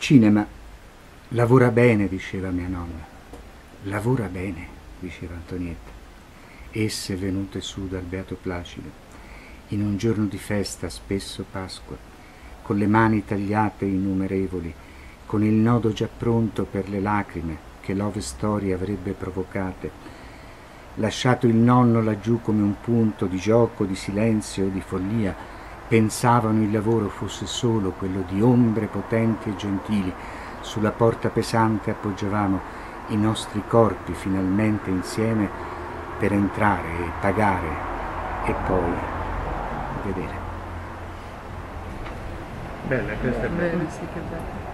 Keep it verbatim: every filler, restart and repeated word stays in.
Cinema. Lavora bene, diceva mia nonna. Lavora bene, diceva Antonietta. Esse venute su dal Beato Placido, in un giorno di festa, spesso Pasqua, con le mani tagliate innumerevoli, con il nodo già pronto per le lacrime che Love Story avrebbe provocate, lasciato il nonno laggiù come un punto di gioco, di silenzio, di follia, pensavano il lavoro fosse solo quello di ombre potenti e gentili. Sulla porta pesante appoggiavamo i nostri corpi finalmente insieme per entrare e pagare e poi vedere. Bella, questa è bella. Bene, sì, che bello.